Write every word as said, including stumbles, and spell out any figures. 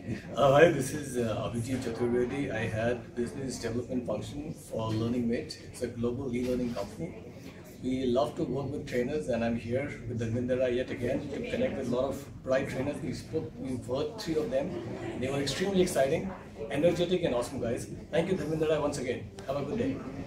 Uh, hi, this is uh, Abhijit Chaturvedi. I had business development function for LearningMate. It's a global e-learning company. We love to work with trainers, and I'm here with Dharmendra Rai yet again to connect with a lot of bright trainers. We spoke, we've heard three of them. They were extremely exciting, energetic, and awesome guys. Thank you, Dharmendra Rai, once again. Have a good day.